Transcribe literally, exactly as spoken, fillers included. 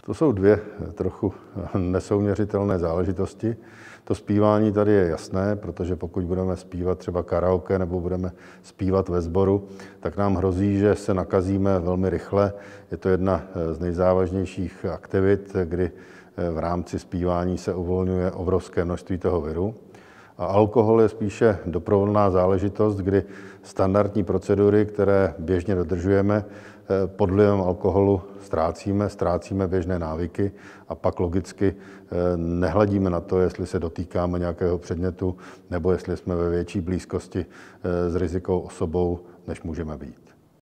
To jsou dvě trochu nesouměřitelné záležitosti. To zpívání tady je jasné, protože pokud budeme zpívat třeba karaoke nebo budeme zpívat ve sboru, tak nám hrozí, že se nakazíme velmi rychle. Je to jedna z nejzávažnějších aktivit, kdy v rámci zpívání se uvolňuje obrovské množství toho viru. A alkohol je spíše doprovodná záležitost, kdy standardní procedury, které běžně dodržujeme, pod vlivem alkoholu ztrácíme, ztrácíme běžné návyky a pak logicky nehledíme na to, jestli se dotýkáme nějakého předmětu nebo jestli jsme ve větší blízkosti s rizikovou osobou, než můžeme být.